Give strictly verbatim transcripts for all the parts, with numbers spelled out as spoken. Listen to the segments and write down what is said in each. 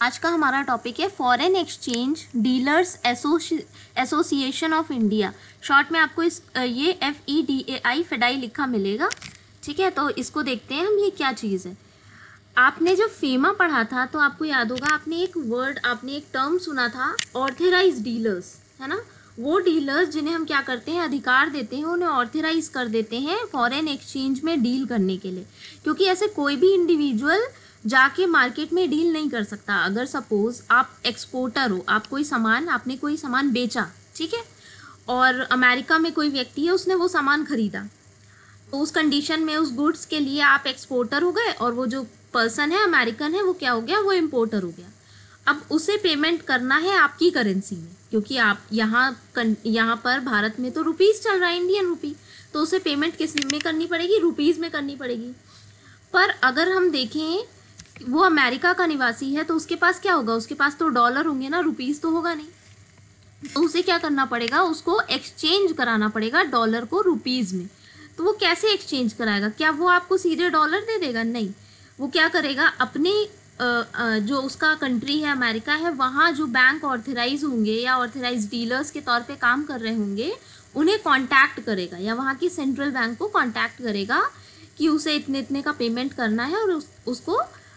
आज का हमारा टॉपिक है foreign exchange dealers association of India. Short में आपको इस ये F E D A I FEDAI लिखा मिलेगा। ठीक है, तो इसको देखते हैं हम ये क्या चीज़ है। आपने जब फेमा पढ़ा था तो आपको याद होगा, आपने एक वर्ड आपने एक टर्म सुना था ऑथराइज डीलर्स, है ना। वो डीलर्स जिन्हें हम क्या करते हैं, अधिकार देते हैं, उन्हें ऑथराइज कर देते हैं फॉरेन एक्सचेंज में डील करने के लिए, क्योंकि ऐसे कोई भी इंडिविजुअल जाके मार्केट में डील नहीं कर सकता। अगर सपोज आप एक्सपोर्टर हो, आप कोई सामान आपने कोई सामान बेचा, ठीक है, और अमेरिका में कोई व्यक्ति है उसने वो सामान खरीदा, तो उस कंडीशन में उस गुड्स के लिए आप एक्सपोर्टर हो गए और वो जो पर्सन है अमेरिकन है वो क्या हो गया, वो इम्पोर्टर हो गया। अब उसे पेमेंट करना है आपकी करेंसी में, क्योंकि आप यहाँ यहाँ पर भारत में तो रुपीज़ चल रहा है, इंडियन रुपी, तो उसे पेमेंट किस में करनी पड़ेगी, रुपीज़ में करनी पड़ेगी। पर अगर हम देखें वो अमेरिका का निवासी है तो उसके पास क्या होगा, उसके पास तो डॉलर होंगे ना, रुपीज़ तो होगा नहीं। तो उसे क्या करना पड़ेगा, उसको एक्सचेंज कराना पड़ेगा डॉलर को रुपीज़ में। तो वो कैसे एक्सचेंज कराएगा, क्या वो आपको सीधे डॉलर दे देगा, नहीं। वो क्या करेगा, अपने जो उसका कंट्री है अमेरिका है, वहाँ जो बैंक ऑथराइज होंगे या ऑथराइज डीलर्स के तौर पे काम कर रहे होंगे उन्हें कांटेक्ट करेगा, या वहाँ की सेंट्रल बैंक को कांटेक्ट करेगा कि उसे इतने इतने का पेमेंट करना है और उस, उसको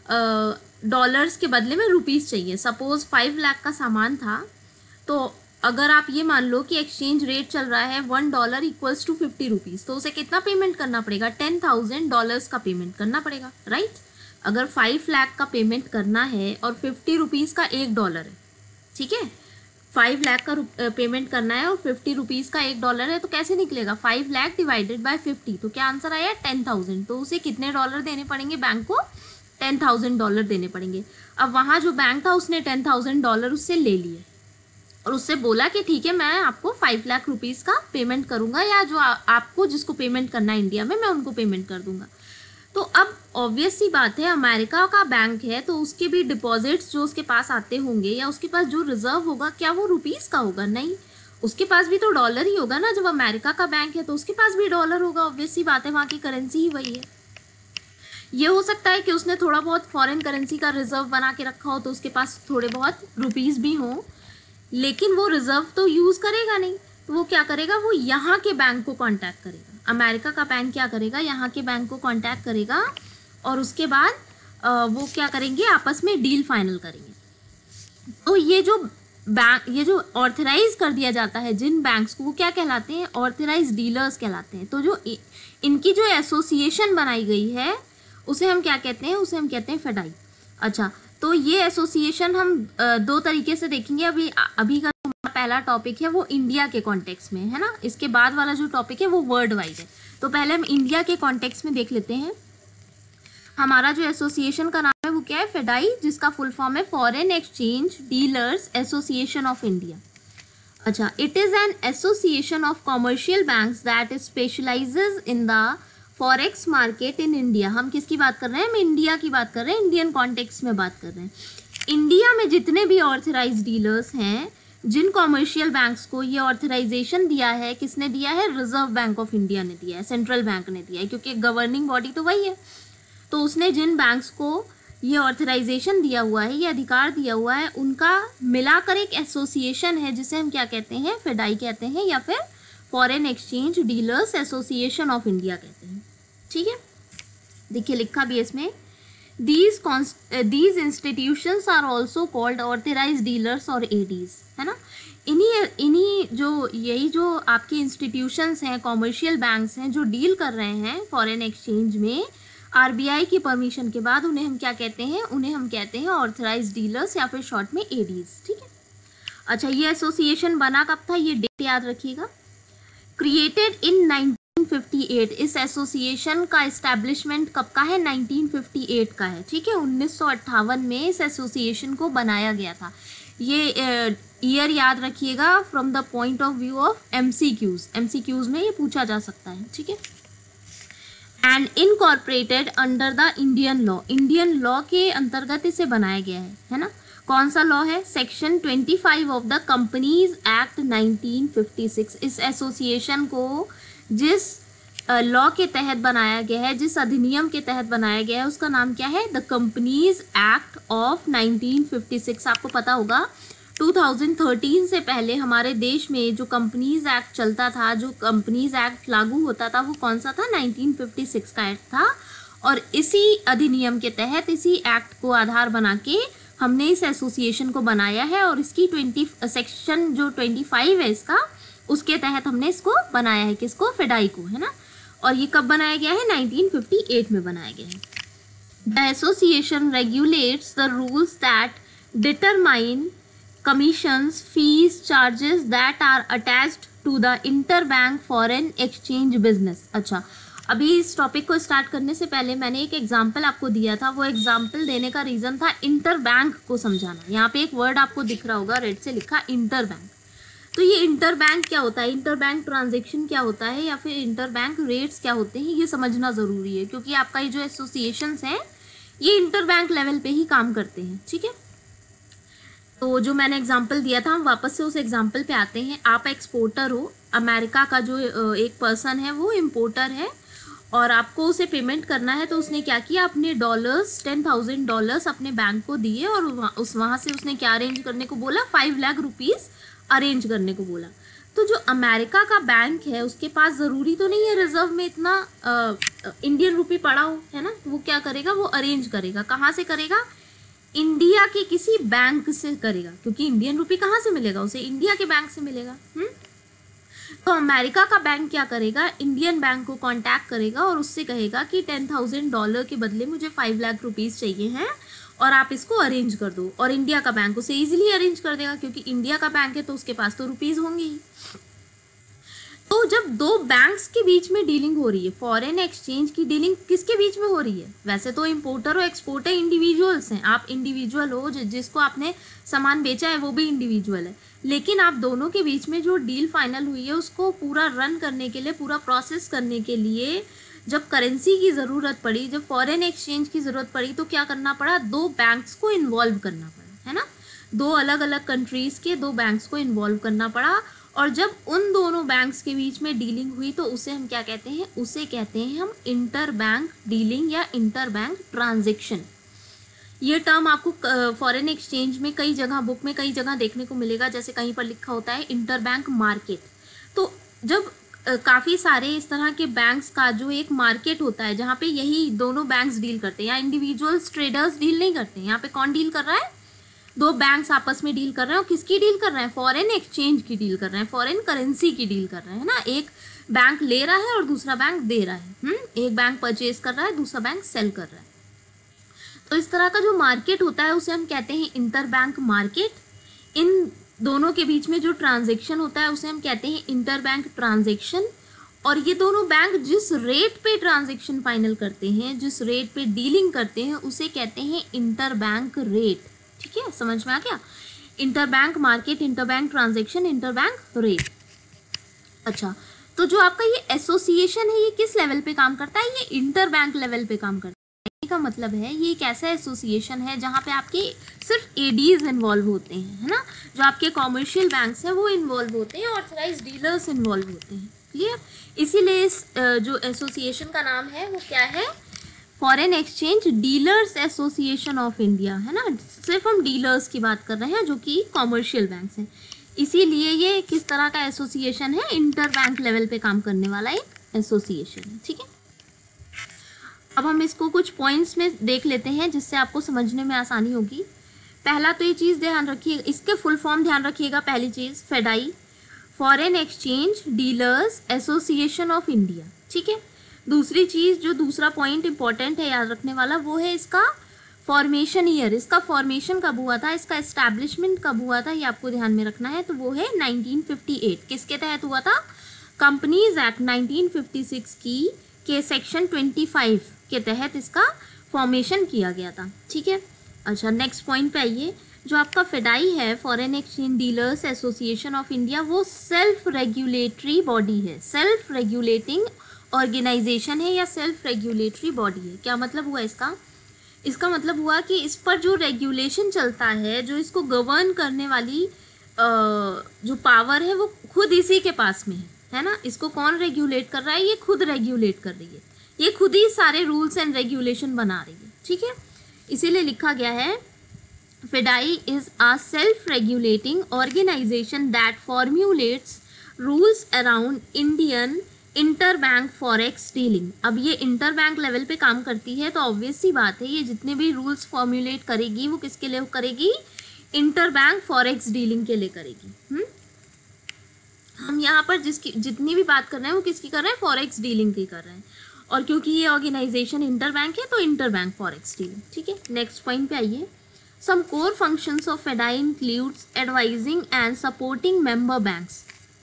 डॉलर्स के बदले में रुपीज़ चाहिए। सपोज़ फाइव लाख का सामान था, तो अगर आप ये मान लो कि एक्सचेंज रेट चल रहा है one dollar equals to fifty rupees, तो उसे कितना पेमेंट करना पड़ेगा, टेन थाउजेंड डॉलर्स का पेमेंट करना पड़ेगा, राइट। अगर फाइव लाख का पेमेंट करना है और फिफ्टी रुपीज़ का एक डॉलर है, ठीक है, फाइव लाख का पेमेंट करना है और फिफ्टी रुपीज़ का एक डॉलर है, तो कैसे निकलेगा, five lakh divided by fifty, तो क्या आंसर आया, टेन थाउजेंड। तो उसे कितने डॉलर देने पड़ेंगे बैंक को, टेन थाउजेंड डॉलर देने पड़ेंगे। अब वहाँ जो बैंक था उसने टेन थाउजेंड डॉलर उससे ले लिए और उससे बोला कि ठीक है मैं आपको फाइव लाख रुपीज़ का पेमेंट करूँगा, या जो आ, आपको जिसको पेमेंट करना है इंडिया में मैं उनको पेमेंट कर दूँगा। तो अब ऑब्वियस सी बात है, अमेरिका का बैंक है तो उसके भी डिपॉजिट्स जो उसके पास आते होंगे या उसके पास जो रिजर्व होगा, क्या वो रुपीज़ का होगा, नहीं, उसके पास भी तो डॉलर ही होगा ना। जब अमेरिका का बैंक है तो उसके पास भी डॉलर होगा, ऑब्वियस सी बात है, वहाँ की करेंसी ही वही है। ये हो सकता है कि उसने थोड़ा बहुत फॉरेन करेंसी का रिजर्व बना के रखा हो तो उसके पास थोड़े बहुत रुपीज़ भी हों, लेकिन वो रिजर्व तो यूज़ करेगा नहीं। तो वो क्या करेगा, वो यहाँ के बैंक को कांटेक्ट करेगा, अमेरिका का बैंक क्या करेगा, यहाँ के बैंक को कांटेक्ट करेगा और उसके बाद वो क्या करेंगे, आपस में डील फाइनल करेंगे। तो ये जो बैंक, ये जो ऑथराइज कर दिया जाता है जिन बैंक्स को, वो क्या कहलाते हैं, ऑथराइज डीलर्स कहलाते हैं। तो जो इनकी जो एसोसिएशन बनाई गई है उसे हम क्या कहते हैं, उसे हम कहते हैं फेडाई। अच्छा, तो ये एसोसिएशन हम दो तरीके से देखेंगे। अभी अभी का जो पहला टॉपिक है वो इंडिया के कॉन्टेक्स्ट में है ना, इसके बाद वाला जो टॉपिक है वो वर्ल्ड वाइड है। तो पहले हम इंडिया के कॉन्टेक्स्ट में देख लेते हैं। हमारा जो एसोसिएशन का नाम है वो क्या है, फेडाई, जिसका फुल फॉर्म है foreign exchange dealers association of India. अच्छा, it is an association of commercial banks that specialises in the forex market in India. हम किसकी बात कर रहे हैं, हम इंडिया की बात कर रहे हैं, इंडियन कॉन्टेक्स्ट में बात कर रहे हैं। इंडिया में जितने भी ऑथराइज डीलर्स हैं, जिन कॉमर्शियल बैंक्स को ये ऑथराइजेशन दिया है, किसने दिया है, रिजर्व बैंक ऑफ इंडिया ने दिया है, सेंट्रल बैंक ने दिया है, क्योंकि गवर्निंग बॉडी तो वही है। तो उसने जिन बैंक्स को ये ऑथराइजेशन दिया हुआ है, ये अधिकार दिया हुआ है, उनका मिलाकर एक एसोसिएशन है जिसे हम क्या कहते हैं, फेडाई कहते हैं, या फिर foreign exchange dealers association of India कहते हैं। ठीक है, देखिए लिखा भी है इसमें, these these institutions are also called authorise dealers और एडीज, है ना। इन्हीं इन्हीं जो यही जो आपके इंस्टीट्यूशंस हैं, कॉमर्शियल बैंक्स हैं जो डील कर रहे हैं फॉरेन एक्सचेंज में, आरबीआई की परमिशन के बाद उन्हें हम क्या कहते हैं, उन्हें हम कहते हैं ऑथराइज डीलर्स या फिर शॉर्ट में एडीज। ठीक है, अच्छा, ये एसोसिएशन बना कब था, ये डेट याद रखिएगा, created in nineteen fifty eight. इस एसोसिएशन का इस्टेब्लिशमेंट कब का है, नाइनटीन फिफ्टी एट का है। ठीक है, उन्नीस सौ अट्ठावन में इस एसोसिएशन को बनाया गया था। ये ईयर याद रखिएगा from the point of view of MCQs, MCQs में ये पूछा जा सकता है। ठीक है, and incorporated under the Indian law, Indian law के अंतर्गत इसे बनाया गया है, है ना। कौन सा लॉ है, section twenty five of the Companies Act nineteen fifty six. इस एसोसिएशन को जिस लॉ के तहत बनाया गया है, जिस अधिनियम के तहत बनाया गया है, उसका नाम क्या है? The Companies Act of nineteen fifty six. आपको पता होगा टू थाउजेंड थर्टीन से पहले हमारे देश में जो कंपनीज एक्ट चलता था, जो कंपनीज एक्ट लागू होता था, वो कौन सा था? नाइनटीन फिफ्टी सिक्स का एक्ट था। और इसी अधिनियम के तहत, इसी एक्ट को आधार बना के हमने इस एसोसिएशन को बनाया है। और इसकी ट्वेंटी सेक्शन जो ट्वेंटी फाइव है इसका, उसके तहत हमने इसको बनाया है। किसको? फेडाई को, है ना। और ये कब बनाया गया है? नाइनटीन फिफ्टी एट में बनाया गया है। The association regulates the rules that determine commissions, fees, charges that are attached to the interbank foreign exchange business। अच्छा, अभी इस टॉपिक को स्टार्ट करने से पहले मैंने एक एग्जांपल आपको दिया था। वो एग्जांपल देने का रीज़न था इंटरबैंक को समझाना। यहाँ पे एक वर्ड आपको दिख रहा होगा, रेड से लिखा, इंटरबैंक। तो ये इंटरबैंक क्या होता है, इंटरबैंक ट्रांजेक्शन क्या होता है, या फिर इंटरबैंक रेट्स क्या होते हैं, ये समझना ज़रूरी है। क्योंकि आपका ये जो एसोसिएशंस हैं ये इंटरबैंक लेवल पे ही काम करते हैं, ठीक है। तो जो मैंने एग्जांपल दिया था, हम वापस से उस एग्जांपल पे आते हैं। आप एक्सपोर्टर हो, अमेरिका का जो एक पर्सन है वो इम्पोर्टर है, और आपको उसे पेमेंट करना है। तो उसने क्या किया? अपने डॉलर्स, टेन थाउजेंड डॉलर्स अपने बैंक को दिए, और उस वहाँ से उसने क्या अरेंज करने को बोला? फाइव लाख रुपीज़ अरेंज करने को बोला। तो जो अमेरिका का बैंक है उसके पास ज़रूरी तो नहीं है रिजर्व में इतना इंडियन रुपी पड़ा हो, है ना। तो वो क्या करेगा? वो अरेंज करेगा। कहाँ से करेगा? इंडिया के किसी बैंक से करेगा, क्योंकि इंडियन रुपी कहाँ से मिलेगा उसे? इंडिया के बैंक से मिलेगा। हम्म तो अमेरिका का बैंक क्या करेगा? इंडियन बैंक को कांटेक्ट करेगा और उससे कहेगा कि टेन थाउजेंड डॉलर के बदले मुझे फाइव लाख रुपीज़ चाहिए हैं, और आप इसको अरेंज कर दो। और इंडिया का बैंक उसे इजीली अरेंज कर देगा, क्योंकि इंडिया का बैंक है तो उसके पास तो रुपीज़ होंगे ही। तो जब दो बैंक्स के बीच में डीलिंग हो रही है, फॉरेन एक्सचेंज की डीलिंग किसके बीच में हो रही है? वैसे तो इंपोर्टर और एक्सपोर्टर इंडिविजुअल्स हैं। आप इंडिविजुअल हो, जिसको आपने सामान बेचा है वो भी इंडिविजुअल है। लेकिन आप दोनों के बीच में जो डील फाइनल हुई है उसको पूरा रन करने के लिए, पूरा प्रोसेस करने के लिए जब करेंसी की ज़रूरत पड़ी, जब फॉरेन एक्सचेंज की ज़रूरत पड़ी, तो क्या करना पड़ा? दो बैंक्स को इन्वॉल्व करना पड़ा, है ना। दो अलग अलग कंट्रीज़ के दो बैंक्स को इन्वॉल्व करना पड़ा। और जब उन दोनों बैंक्स के बीच में डीलिंग हुई तो उसे हम क्या कहते हैं? उसे कहते हैं हम इंटर बैंक डीलिंग या इंटर बैंक ट्रांजेक्शन। ये टर्म आपको फॉरेन एक्सचेंज में कई जगह, बुक में कई जगह देखने को मिलेगा। जैसे कहीं पर लिखा होता है इंटर बैंक मार्केट। तो जब काफ़ी सारे इस तरह के बैंक्स का जो एक मार्केट होता है जहाँ पे यही दोनों बैंक्स डील करते हैं, या इंडिविजुअल्स ट्रेडर्स डील नहीं करते हैं, यहाँ पे कौन डील कर रहा है? दो बैंक्स आपस में डील कर रहे हैं। और किसकी डील कर रहे हैं? फॉरेन एक्सचेंज की डील कर रहे हैं, फॉरेन करेंसी की डील कर रहे हैं ना। एक बैंक ले रहा है और दूसरा बैंक दे रहा है। हम्म एक बैंक परचेज कर रहा है, दूसरा बैंक सेल कर रहा है। तो इस तरह का जो मार्केट होता है उसे हम कहते हैं इंटर बैंक मार्केट। इन दोनों के बीच में जो ट्रांजेक्शन होता है उसे हम कहते हैं इंटर बैंक ट्रांजेक्शन। और ये दोनों बैंक जिस रेट पे ट्रांजेक्शन फाइनल करते हैं, जिस रेट पे डीलिंग करते हैं, उसे कहते हैं इंटर बैंक रेट। ठीक है, समझ में आ गया? Interbank market, interbank transaction, interbank rate. अच्छा, तो जो आपका ये एसोसिएशन है ये किस लेवल पे काम करता है? ये इंटर बैंक लेवल पे काम करता है। का मतलब है ये एक ऐसा एसोसिएशन है जहाँ पे आपके सिर्फ एडीज इन्वॉल्व होते हैं, है ना। जो आपके कॉमर्शियल बैंक्स हैं वो इन्वॉल्व होते हैं, ऑथराइज्ड डीलर्स इन्वॉल्व होते हैं। क्लियर? इसीलिए इस जो एसोसिएशन का नाम है वो क्या है? Foreign exchange dealers association of India, है ना। सिर्फ हम डीलर्स की बात कर रहे हैं जो कि कॉमर्शियल बैंक्स हैं। इसीलिए ये किस तरह का एसोसिएशन है? इंटर बैंक लेवल पे काम करने वाला एक एसोसिएशन है। ठीक है, अब हम इसको कुछ पॉइंट्स में देख लेते हैं जिससे आपको समझने में आसानी होगी। पहला तो ये चीज़ ध्यान रखिएगा, इसके फुल फॉर्म ध्यान रखिएगा। पहली चीज़ FEDAI, foreign exchange dealers association of India. ठीक है, दूसरी चीज़ जो दूसरा पॉइंट इंपॉर्टेंट है याद रखने वाला वो है इसका फॉर्मेशन ईयर। इसका फॉर्मेशन कब हुआ था, इसका एस्टैब्लिशमेंट कब हुआ था, ये आपको ध्यान में रखना है। तो वो है नाइनटीन फिफ्टी एट। किसके तहत हुआ था? Companies Act nineteen fifty six की के सेक्शन ट्वेंटी फाइव के तहत इसका फॉर्मेशन किया गया था। ठीक है, अच्छा नेक्स्ट पॉइंट पे आइए। जो आपका फेडाई है, foreign exchange dealers association of India, वो सेल्फ रेगुलेटरी बॉडी है, सेल्फ रेगुलेटिंग ऑर्गेनाइजेशन है या सेल्फ रेगुलेटरी बॉडी है। क्या मतलब हुआ इसका? इसका मतलब हुआ कि इस पर जो रेगुलेशन चलता है, जो इसको गवर्न करने वाली जो पावर है वो खुद इसी के पास में है। है ना, इसको कौन रेगुलेट कर रहा है, ये खुद रेगुलेट कर रही है, ये खुद ही सारे रूल्स एंड रेगुलेशन बना रही है, ठीक है। इसीलिए लिखा गया है FEDAI is a self regulating organisation that formulates rules around Indian interbank forex dealing. अब ये इंटर बैंक लेवल पे काम करती है, तो ऑब्वियस सी बात है ये जितने भी रूल्स फॉर्म्यूलेट करेगी वो किसके लिए करेगी, इंटर बैंक फॉरेक्स डीलिंग के लिए करेगी। हुँ? हम यहाँ पर जिसकी जितनी भी बात कर रहे हैं वो किसकी कर रहे हैं, फॉरेक्स डीलिंग की कर रहे हैं, और क्योंकि ये ऑर्गेनाइजेशन इंटर बैंक है तो इंटर बैंक फॉरेक्स डीलिंग, ठीक है। नेक्स्ट पॉइंट पे आइए। Some core functions of FEDAI includes advising and supporting member banks.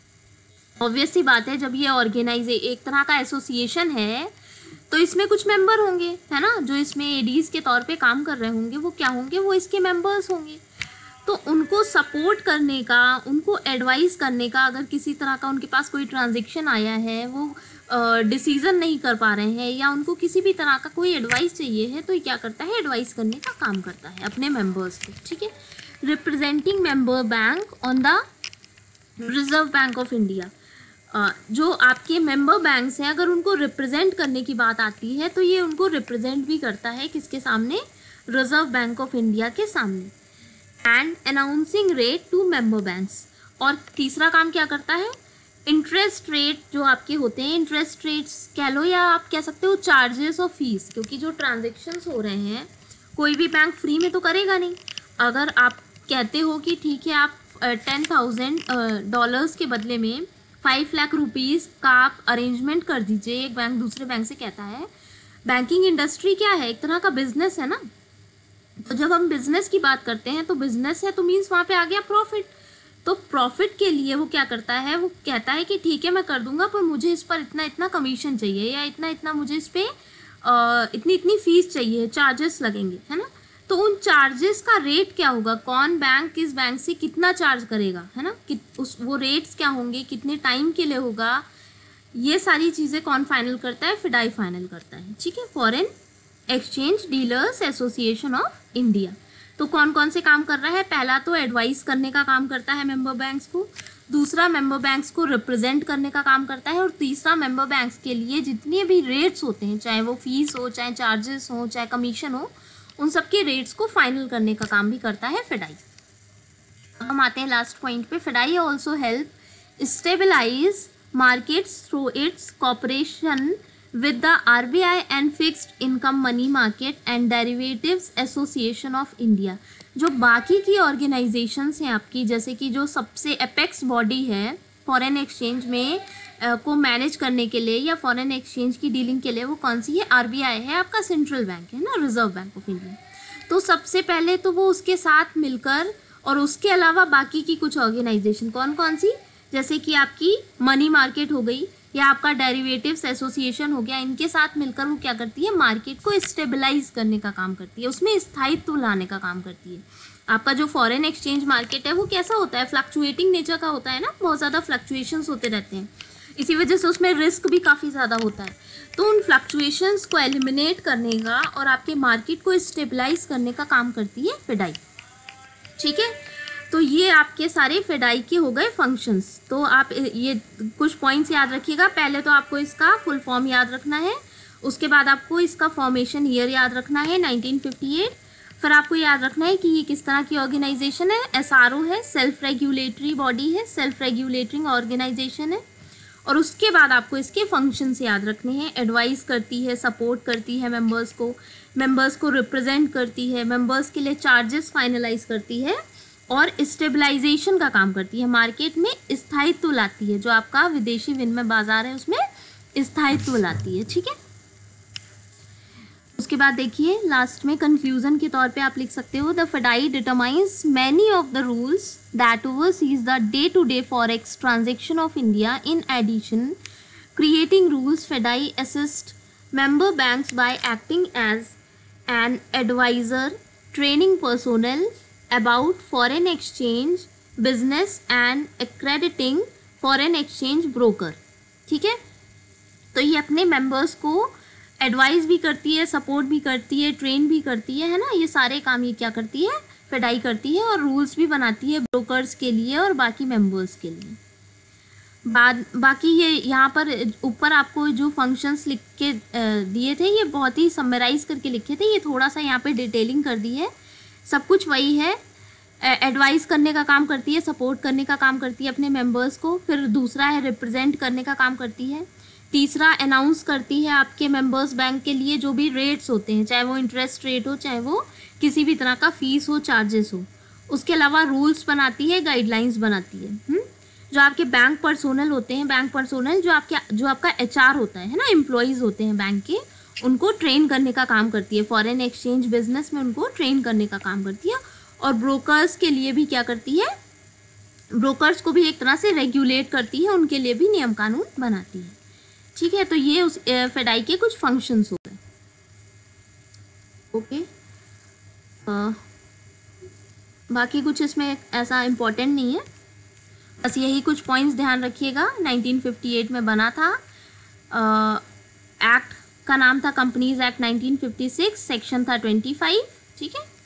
Obvious सी बात है, जब ये ऑर्गेनाइजे एक तरह का एसोसिएशन है तो इसमें कुछ मेंबर होंगे, है ना, जो इसमें एडीज के तौर पे काम कर रहे होंगे, वो क्या होंगे, वो इसके मेंबर्स होंगे। तो उनको सपोर्ट करने का, उनको एडवाइस करने का, अगर किसी तरह का उनके पास कोई ट्रांजेक्शन आया है, वो डिसीजन uh, नहीं कर पा रहे हैं, या उनको किसी भी तरह का कोई एडवाइस चाहिए है, तो ये क्या करता है, एडवाइस करने का काम करता है अपने मेंबर्स को, ठीक है। Representing member bank on the Reserve Bank of India. Uh, जो आपके मेंबर बैंक्स हैं, अगर उनको रिप्रेजेंट करने की बात आती है तो ये उनको रिप्रेजेंट भी करता है किसके सामने, रिजर्व बैंक ऑफ इंडिया के सामने। And announcing rate to member banks. और तीसरा काम क्या करता है, इंटरेस्ट रेट जो आपके होते हैं, इंटरेस्ट रेट्स कह लो या आप कह सकते हो चार्जेस और फीस, क्योंकि जो ट्रांजेक्शन्स हो रहे हैं कोई भी बैंक फ्री में तो करेगा नहीं। अगर आप कहते हो कि ठीक है आप टेन थाउजेंड डॉलर्स के बदले में फाइव लाख रुपीज़ का आप अरेंजमेंट कर दीजिए, एक बैंक दूसरे बैंक से कहता है। बैंकिंग इंडस्ट्री क्या है, एक तरह का बिजनेस है ना, तो जब हम बिजनेस की बात करते हैं तो बिजनेस है तो मीन्स वहाँ पे आ गया प्रॉफिट। तो प्रॉफिट के लिए वो क्या करता है, वो कहता है कि ठीक है मैं कर दूंगा, पर मुझे इस पर इतना इतना कमीशन चाहिए, या इतना इतना मुझे इस पर इतनी इतनी फीस चाहिए, चार्जेस लगेंगे, है ना। तो उन चार्जेस का रेट क्या होगा, कौन बैंक किस बैंक से कितना चार्ज करेगा, है ना, कि उस वो रेट्स क्या होंगे, कितने टाइम के लिए होगा, ये सारी चीज़ें कौन फाइनल करता है, फेडाई फाइनल करता है, ठीक है। Foreign exchange dealers association of India. तो कौन कौन से काम कर रहा है, पहला तो एडवाइस करने का काम करता है मेंबर बैंक्स को, दूसरा मेंबर बैंक्स को रिप्रेजेंट करने का काम करता है, और तीसरा मेंबर बैंक्स के लिए जितने भी रेट्स होते हैं, चाहे वो फीस हो, चाहे चार्जेस हो, चाहे कमीशन हो, उन सब के रेट्स को फाइनल करने का काम भी करता है फेडाई। अब हम आते हैं लास्ट पॉइंट पे। FEDAI also help stabilise markets through its cooperation with the R B I and Fixed Income Money Market and Derivatives Association of India। जो बाकी की ऑर्गेनाइजेशंस हैं आपकी, जैसे कि जो सबसे एपेक्स बॉडी है फॉरेन एक्सचेंज में uh, को मैनेज करने के लिए या फॉरेन एक्सचेंज की डीलिंग के लिए, वो कौन सी है, आर बी आई है, आपका सेंट्रल बैंक है ना, रिजर्व बैंक ऑफ इंडिया। तो सबसे पहले तो वो उसके साथ मिलकर, और उसके अलावा बाकी की कुछ ऑर्गेनाइजेशन कौन कौन सी, जैसे कि आपकी मनी मार्केट हो गई या आपका डेरिवेटिव्स एसोसिएशन हो गया, इनके साथ मिलकर वो क्या करती है, मार्केट को स्टेबलाइज करने का काम करती है, उसमें स्थायित्व लाने का काम करती है। आपका जो फॉरेन एक्सचेंज मार्केट है वो कैसा होता है, फ्लक्चुएटिंग नेचर का होता है ना, बहुत ज़्यादा फ्लक्चुएशंस होते रहते हैं, इसी वजह से उसमें रिस्क भी काफ़ी ज़्यादा होता है। तो उन फ्लक्चुएशंस को एलिमिनेट करने का और आपके मार्केट को स्टेबलाइज करने का काम करती है फेडाई, ठीक है। तो ये आपके सारे फेडाई के हो गए फंक्शंस। तो आप ये कुछ पॉइंट्स याद रखिएगा। पहले तो आपको इसका फुल फॉर्म याद रखना है, उसके बाद आपको इसका फॉर्मेशन ईयर याद रखना है नाइनटीन फिफ्टी एट, फिर आपको याद रखना है कि ये किस तरह की ऑर्गेनाइजेशन है, एस आर ओ है, सेल्फ रेगुलेटरी बॉडी है, सेल्फ रेगुलेटिंग ऑर्गेनाइजेशन है, और उसके बाद आपको इसके फंक्शंस याद रखने हैं। एडवाइस करती है, सपोर्ट करती है मेंबर्स को, मेंबर्स को रिप्रेजेंट करती है, मेंबर्स के लिए चार्जेस फाइनलाइज करती है, और स्टेबलाइजेशन का काम करती है, मार्केट में स्थायित्व लाती है, जो आपका विदेशी विनिमय बाजार है उसमें स्थायित्व लाती है, ठीक है। उसके बाद देखिए लास्ट में कंक्लूजन के तौर पे आप लिख सकते हो, the FEDAI determines many of the rules that oversees the day to day forex transaction of India. In addition creating rules, FEDAI assist member banks by acting as an advisor, training personnel about foreign exchange business and accrediting foreign exchange broker, ठीक है। तो ये अपने members को advice भी करती है, support भी करती है, ट्रेन भी करती है, है ना, ये सारे काम ये क्या करती है, फेडाई करती है, और रूल्स भी बनाती है ब्रोकर्स के लिए और बाकी मेंबर्स के लिए। बाद बाकी ये यहाँ पर ऊपर आपको जो फंक्शंस लिख के दिए थे ये बहुत ही समराइज करके लिखे थे, ये थोड़ा सा यहाँ पे डिटेलिंग कर दी है। सब कुछ वही है, एडवाइस करने का काम करती है, सपोर्ट करने का काम करती है अपने मेंबर्स को। फिर दूसरा है रिप्रेजेंट करने का काम करती है। तीसरा अनाउंस करती है आपके मेंबर्स बैंक के लिए जो भी रेट्स होते हैं, चाहे वो इंटरेस्ट रेट हो, चाहे वो किसी भी तरह का फीस हो, चार्जेस हो। उसके अलावा रूल्स बनाती है, गाइडलाइंस बनाती है। हुँ? जो आपके बैंक पर्सोनल होते हैं, बैंक पर्सोनल जो आपके जो आपका एचआर होता है ना, एम्प्लॉयज़ होते हैं बैंक के, उनको ट्रेन करने का काम करती है। फॉरेन एक्सचेंज बिजनेस में उनको ट्रेन करने का काम करती है। और ब्रोकर्स के लिए भी क्या करती है, ब्रोकर्स को भी एक तरह से रेगुलेट करती है, उनके लिए भी नियम कानून बनाती है। ठीक है, तो ये उस फेडाई के कुछ फंक्शंस हो गए। ओके, बाकी कुछ इसमें ऐसा इम्पोर्टेंट नहीं है, बस यही कुछ पॉइंट्स ध्यान रखिएगा। नाइनटीन फिफ्टी एट में बना था। एक्ट का नाम था Companies Act nineteen fifty six, section था ट्वेंटी फाइव। ठीक है।